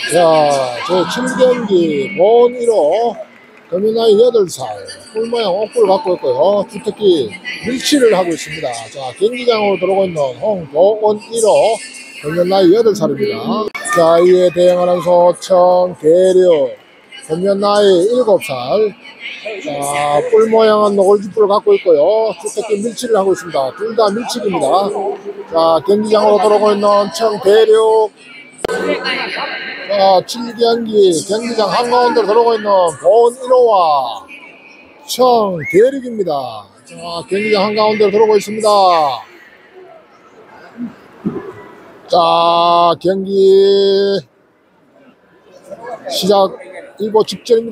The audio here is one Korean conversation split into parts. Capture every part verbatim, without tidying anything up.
자, 제칠 경기 본 일 호 금연 나이 여덟 살 꿀모양 옥구를 갖고 있고요. 주특기 밀치를 하고 있습니다. 자, 경기장으로 들어오고 있는 홍보은 일 호 금연 나이 여덟 살입니다. 자, 이에 대응하는 소청 대륙 금연 나이 일곱 살. 자, 뿔 모양은 노골지뿔을 갖고 있고요. 주특기 밀치를 하고 있습니다. 둘 다 밀치기입니다. 자, 경기장으로 들어오고 있는 청 대륙. 자, 칠 경기 경기장 한가운데로 들어오고 있는 본 일 호와 청 대륙입니다. 자, 경기장 한가운데로 들어오고 있습니다. 자, 경기 시작 일보 직전입니다.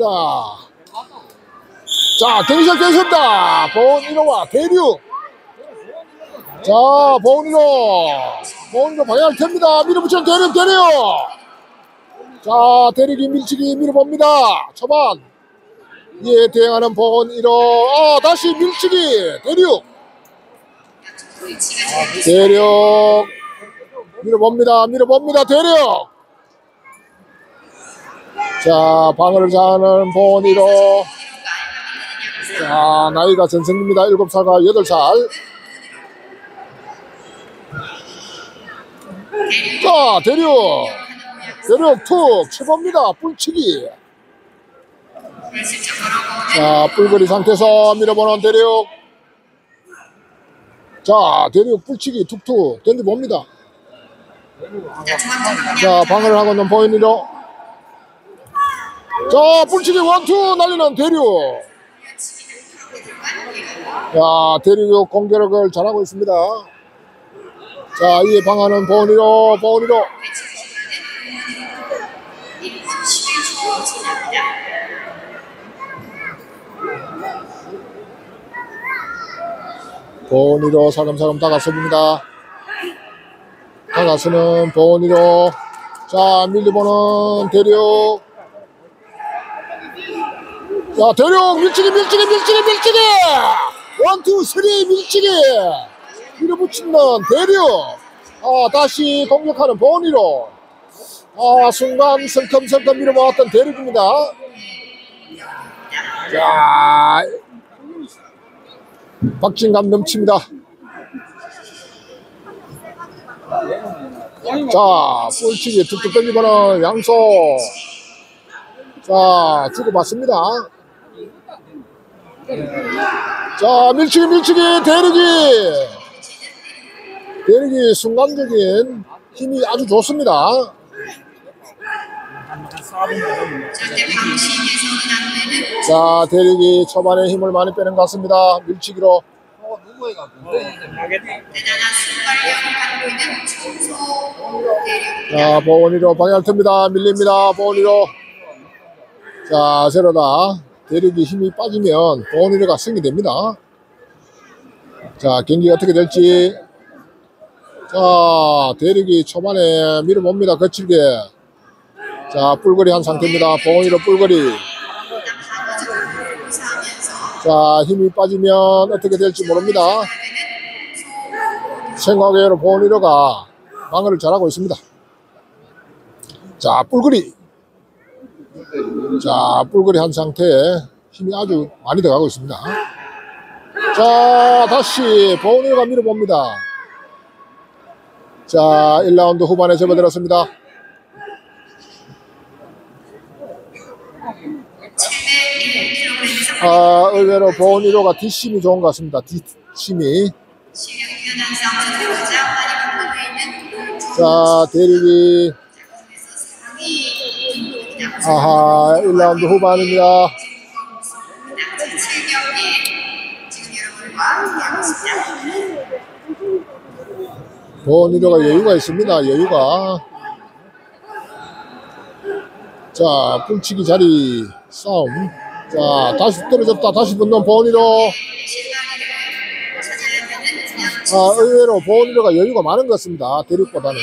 자, 경기 시작되었습니다. 본 일 호와 대륙. 자, 본 일 호 본 일 호 방향을 탭니다. 밀어붙이는 대륙 대륙. 자, 대륙이 밀치기 밀어봅니다. 초반 이에 대응하는 본 일 호. 아, 다시 밀치기 대륙 대륙 밀어봅니다. 밀어봅니다. 대륙. 자, 방어를 잘하는 본 일 호. 자, 나이가 전성기입니다. 일곱 살과 여덟 살. 자, 대륙 대륙 툭 쳐봅니다. 뿔치기. 자, 뿔거리 상태에서 밀어보는 대륙. 자, 대륙 뿔치기 툭툭 던져봅니다. 자, 방어를 하고 있는 본 일 호. 자, 뿔치기 원투 날리는 대륙. 자, 대륙 공격을 잘하고 있습니다. 자, 이에 방어하는 본 일 호. 본 일 호. 본 일 호 살금살금 다가섭니다. 다가서는 본 일 호. 자, 밀려보는 대륙. 자, 대륙 밀치기 밀치기 밀치기 밀치기 원투 쓰리 밀치기 밀어붙이는 대륙. 아, 다시 공격하는 본 일 호. 아, 순간 성큼성큼 밀어모았던 대륙입니다. 자, 박진감 넘칩니다. 자, 뿔치기 툭툭 던지고는 양손. 자, 주고받습니다. 자, 밀치기 밀치기 대륙이 대륙이 순간적인 힘이 아주 좋습니다. 자, 대륙이 초반에 힘을 많이 빼는 것 같습니다. 밀치기로. 자, 본 일 호 방향을 틉니다. 밀립니다. 본 일 호. 자, 세로다. 대륙이 힘이 빠지면 본 일 호가 승이 됩니다. 자, 경기가 어떻게 될지. 자, 대륙이 초반에 밀어봅니다. 거칠게. 자, 뿔거리 한 상태입니다. 본 일 호 뿔거리. 자, 힘이 빠지면 어떻게 될지 모릅니다. 생각외로 본 일 호가 방어를 잘하고 있습니다. 자, 뿔거리. 자, 뿔거리 한 상태에 힘이 아주 많이 들어가고 있습니다. 자, 다시 본 일 호가 밀어봅니다. 자, 일 라운드 후반에 접어들었습니다. 아, 의외로 본 일 호가 뒷심이 좋은 것 같습니다. 뒷심이. 자, 대륙이. 아하, 일 라운드 후반입니다. 본 일 호가 여유가 있습니다. 여유가. 자, 뿔치기 자리 싸움. 자, 다시 떨어졌다. 다시 붙는 본 일 호. 아, 의외로 본 일 호가 여유가 많은 것 같습니다. 대륙보다는.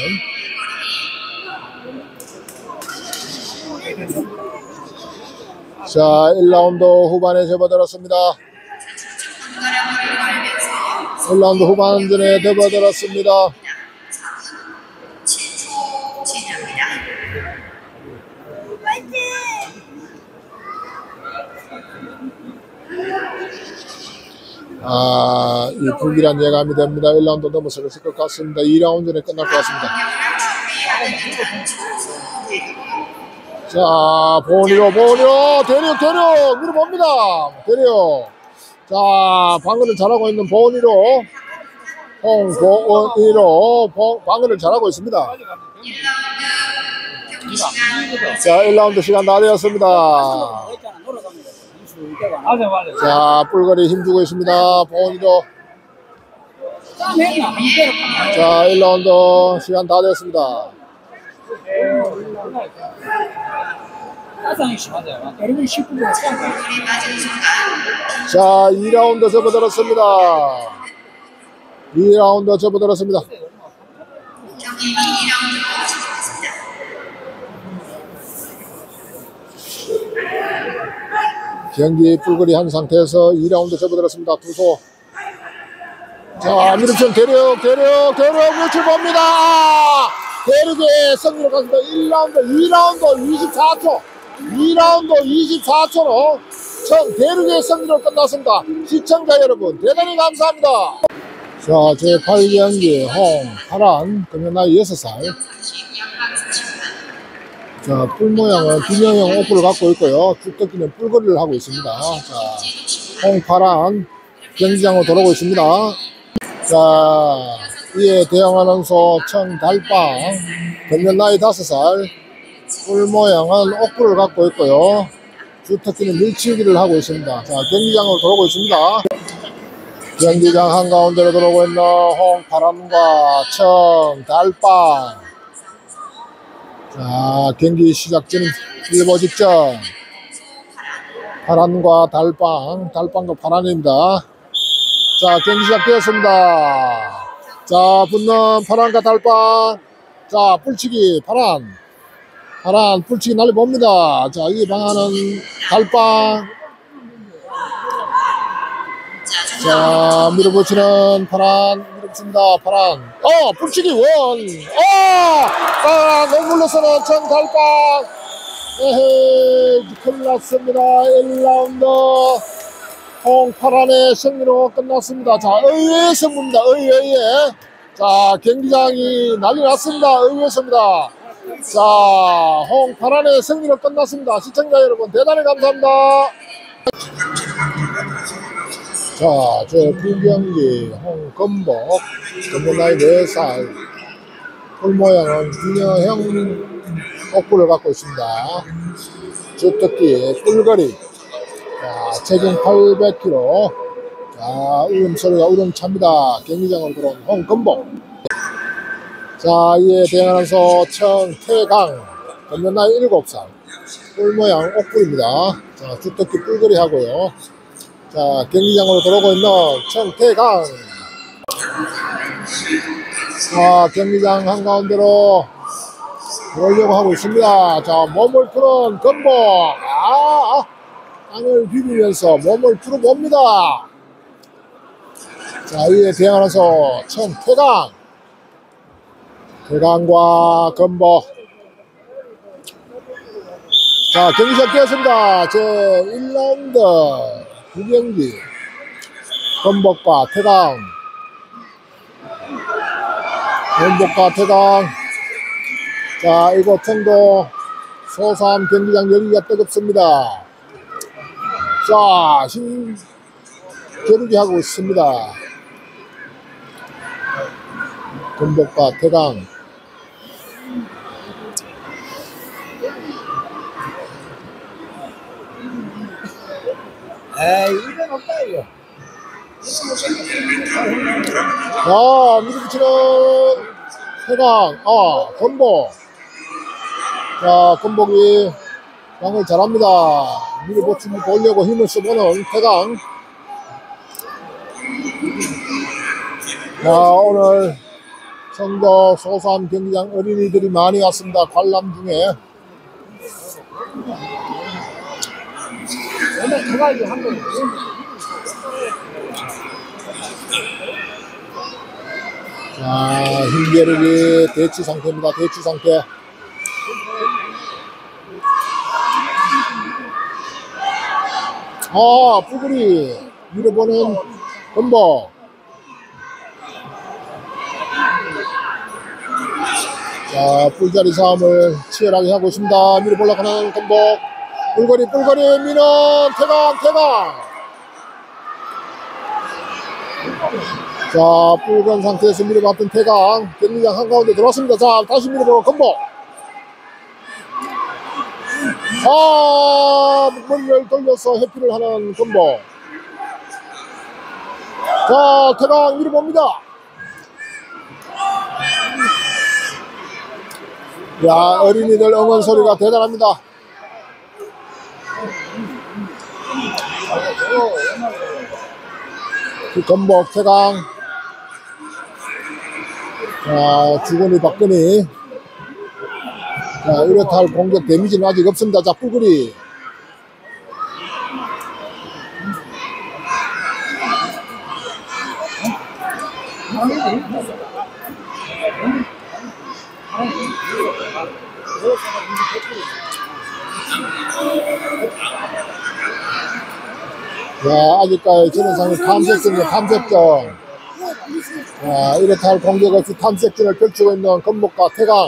자, 일 라운드 후반에 접어들었습니다. 일 라운드 후반전에 접어들었습니다. 아, 이 불길한 예감이 됩니다. 일 라운드 넘어서는 것 같습니다. 이 라운드에 끝날 것 같습니다. 자, 보니로, 보니로, 대륙, 대륙, 밀어봅니다. 대륙. 자, 방어를 잘하고 있는 보니로, 홍보원이로 방어를 잘하고 있습니다. 자, 일 라운드 시간 다 되었습니다. 자, 뿔거리 힘주고 있습니다. 보니로. 자, 일 라운드 시간 다 되었습니다. 자, 이 라운드 접어들었습니다. 이 라운드 접어들었습니다. 경기 뿔거리 한 상태에서 이 라운드 접어들었습니다. 투소. 자, 미르천 대륙, 대륙, 대륙 며칠 봅니다. 대륙의 승리로 갔습니다. 일 라운드, 이 라운드 이십사 초. 이 라운드 이십사 초로 전 대륙의 승리로 끝났습니다. 시청자 여러분, 대단히 감사합니다. 자, 제팔 경기 홍파란, 금연 나이 여섯 살. 자, 뿔 모양은 균형형 오프를 갖고 있고요. 주특기는 뿔거리를 하고 있습니다. 자, 홍파란 경기장으로 돌아오고 있습니다. 자, 이에 대응하면서 청달빵, 금연 나이 다섯 살. 뿔 모양은 옥구를 갖고 있고요. 주특기는 밀치기를 하고 있습니다. 자, 경기장으로 돌아오고 있습니다. 경기장 한가운데로 들어오고 있는 홍파람과 청달빵. 자, 경기 시작 전 일 보 직전. 파란과 달빵, 달빵과 파란입니다. 자, 경기 시작되었습니다. 자, 붙는 파란과 달빵. 자, 뿔치기 파란. 파란 뿔치기 날려봅니다. 자, 이 방안은 달빵. 자, 밀어붙이는 파란, 밀어붙입니다. 파란. 어, 뿔치기 원. 어, 아, 너물러서는 청달빵. 에헤이, 큰일 났습니다. 일 라운드. 홍파란의 승리로 끝났습니다. 자, 의외의 승부입니다. 의외의. 자, 경기장이 난리 났습니다. 의외였습니다. 자, 홍파란의 승리로 끝났습니다. 시청자 여러분, 대단히 감사합니다. 자, 제 구경기 홍건복, 금연 나이 네 살, 뿔 모양은 균형형 옥구를 갖고 있습니다. 주특기 뿔거리, 자, 체중 팔백 킬로그램, 자, 울음소리가 우렁찹니다. 경기장으로 들어온 홍건복. 자, 이에 대응하면서 청태강, 금연 나이 일곱 살, 뿔 모양 옥구입니다. 자, 주특기 뿔거리 하고요. 자, 경기장으로 들어오고 있는 청태강. 자, 경기장 한가운데로 들어오려고 하고 있습니다. 자, 몸을 푸는 건복. 아, 땅을 비비면서 몸을 풀어봅니다. 자, 이에 대응하면서 청태강. 태강과 건복. 자, 경기 시작되었습니다. 제 일 라운드. 구경기 건복과 태강, 건복과 태강. 자, 이곳 청도 소삼 경기장 열기가 뜨겁습니다. 자, 힘 겨루기 하고 있습니다. 건복과 태강. 에이, 이건 없다, 이거. 자, 밀어붙이는 태강, 아, 건복. 자, 건복이 강을 잘합니다. 밀어붙이고 보려고 힘을 써보는 태강. 자, 오늘 청도 소삼 경기장 어린이들이 많이 왔습니다. 관람 중에. 자, 힘겨루기 대치 상태입니다. 대치 상태. 아, 뿔거리 밀어보는 건복. 자, 뿔자리 싸움을 치열하게 하고 있습니다. 밀어 볼락하는 건복. 뿔거리, 뿔거리, 미는 태강, 태강. 자, 뿔건 상태에서 밀어봤던 태강. 경기장 한가운데 들어왔습니다. 자, 다시 밀어보고 건복. 아, 머리를 돌려서 회피를 하는 건복. 자, 태강 밀어봅니다. 야, 어린이들 응원 소리가 대단합니다. 건복, 태강. 자, 주거니 박근이. 자, 이렇다 할 공격 데미지는 아직 없습니다. 자, 뿔구리. 자, 아직까지 진행상의 탐색전이요, 탐색전. 자, 이렇다 할 공격 없이 탐색전을 펼치고 있는 건복과 태강.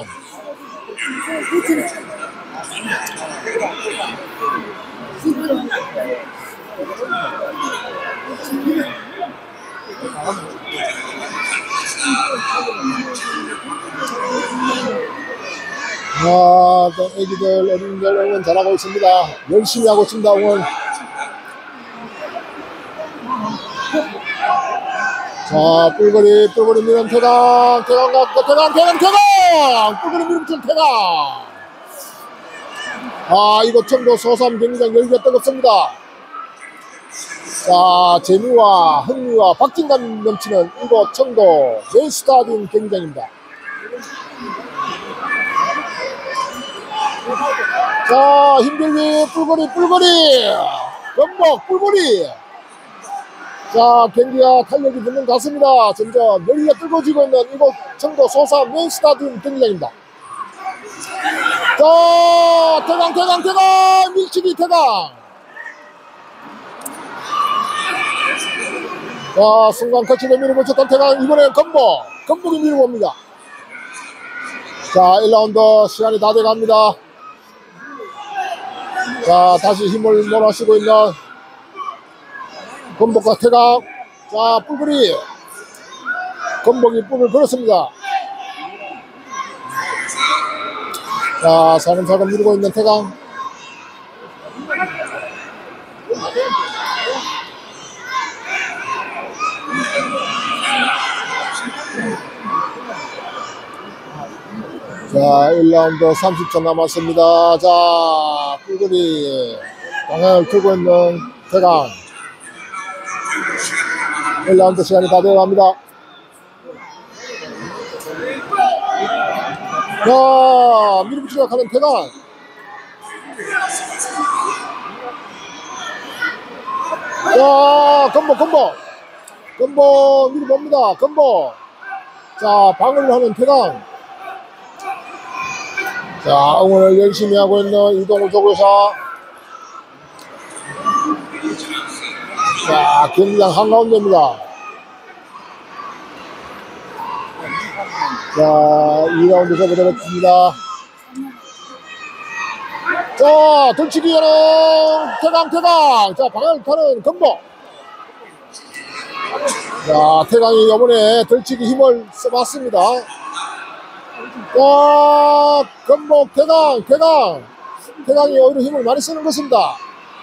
아, 애기들, 어린이들 응원 잘하고 있습니다. 열심히 하고 있습니다, 응원. 자, 뿔거리, 뿔거리 미는 태강, 태강 갖고, 태강, 태강, 태강! 뿔거리 밀어붙인 태강! 아, 이거 청도 소삼 경기장 열기가 뜨겁습니다. 자, 재미와 흥미와 박진감 넘치는 이곳 청도 메인스타디움 경기장입니다. 자, 힘들기, 뿔거리, 뿔거리! 건복, 뿔거리! 자, 경기가 탄력이 붙는 것 같습니다. 점점 열기가 뜨거워지고 있는 이곳 청도 소삼 메인스타디움 경기장입니다. 자, 태강, 태강, 태강! 밀치기 태강! 자, 순간 거치대 밀어붙였던 태강, 이번엔 건복! 건복이 밀어봅니다. 자, 일 라운드 시간이 다 돼갑니다. 자, 다시 힘을 몰아쉬고 있는 건복과 태강. 자, 뿔거리. 건복이 뿔을 걸었습니다. 자, 살금살금 밀고 있는 태강. 자, 일 라운드 삼십 초 남았습니다. 자, 뿔거리 방향을 틀고 있는 태강. 일 라운드 시간이 다 되어갑니다. 자, 밀어붙이려 하는 태강. 자, 건복, 건복. 건복 밀어봅니다. 건복. 자, 방어를 하는 태강. 자, 응원을 열심히 하고 있는 이동우 조교사. 자, 경기장 한가운데입니다. 자, 이 라운드 접어들었습니다. 자, 돌치기 하는 태강, 태강. 자, 방향을 타는 건복. 자, 태강이 이번에 돌치기 힘을 써봤습니다. 자, 건복, 태강, 태강. 태강이 오히려 힘을 많이 쓰는 것입니다.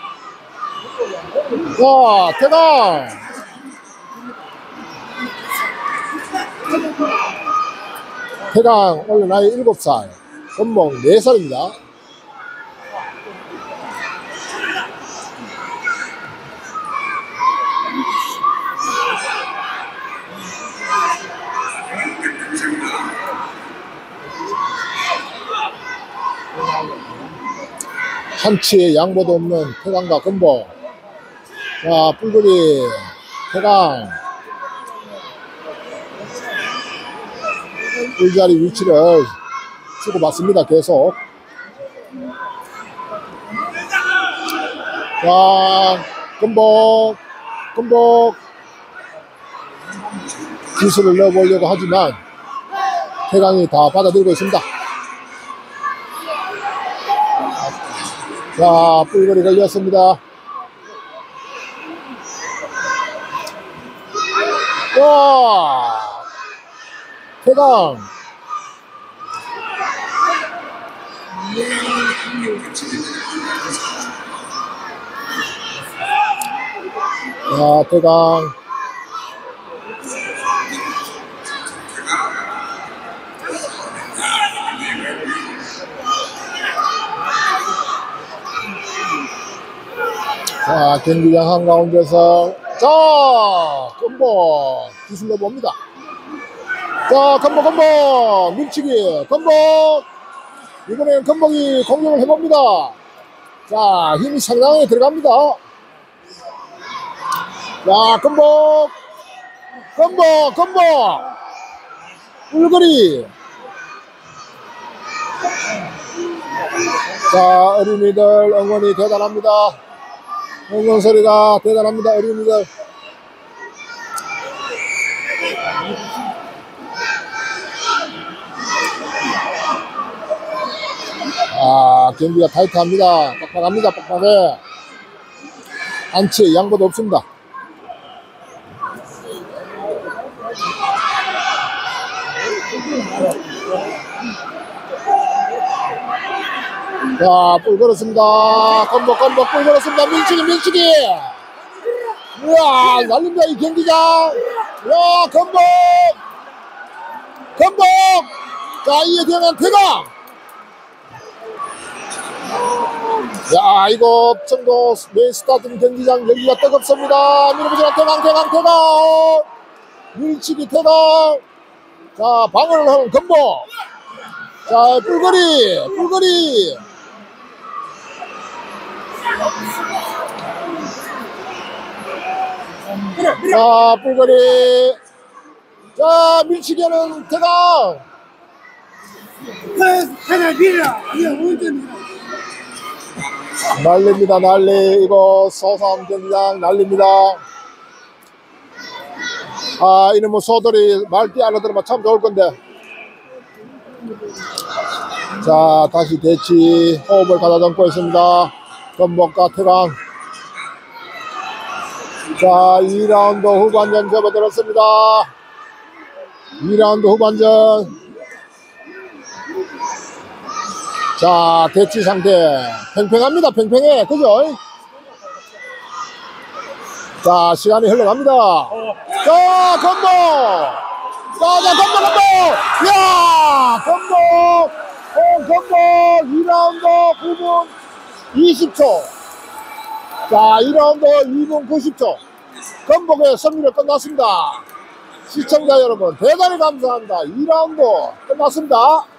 자, 태강. 태강, 원래 나이 일곱 살. 건복 네 살입니다. 한치의 양보도 없는 태강과 건복. 자, 뿔거리, 태강. 뿔자리 위치를 주고받습니다. 계속. 자, 건복, 건복. 기술을 넣어보려고 하지만 태강이 다 받아들고 있습니다. 자, 뿔거리 걸렸습니다. 와, 태강. 자, 태강. 자, 경기장 한가운데서, 자, 컴보, 기술 넣어봅니다. 자, 컴보, 컴보, 밀치기, 컴보. 이번엔 컴보이 공격을 해봅니다. 자, 힘이 상당히 들어갑니다. 자, 컴보, 컴보, 컴보. 뿔거리. 자, 어린이들 응원이 대단합니다. 응원 소리가 대단합니다. 어린이들. 아, 경기가 타이트합니다. 빡빡합니다. 빡빡해. 안치에 양보도 없습니다. 자, 뿔 걸었습니다. 컴보, 컴보, 뿔 걸었습니다. 밀치기, 밀치기. 이야, 날립니다, 이 경기장. 이야, 컴보. 컴보. 자, 이에 대한 태강. 야, 이거 청도 메이스타든 경기장 열기가 뜨겁습니다. 밀어보자, 태강, 태강, 태강. 밀치기, 태강. 자, 방어를 하는 컴보. 자, 뿔거리, 뿔거리. 자, 뿔거리. 자, 밀치기하는 태강. 하나 밀어. 이거 언제 밀어? 난립니다, 난리. 이거 소삼 경기장 난립니다. 아, 이놈의 뭐 소들이 말띠 알아들으면 참 좋을 건데. 자, 다시 대치 호흡을 가다듬고 있습니다. 건복과 태강. 자, 이 라운드 후반전 접어들었습니다. 이 라운드 후반전. 자, 대치 상태. 팽팽합니다. 팽팽해. 그죠? 자, 시간이 흘러갑니다. 자, 건보! 자, 자, 건보, 건보! 이야! 건보! 어, 건보! 이 라운드 구 분 이십 초. 자, 이 라운드 이 분 구십 초. 건복의 승리로 끝났습니다. 시청자 여러분, 대단히 감사합니다. 이 라운드 끝났습니다.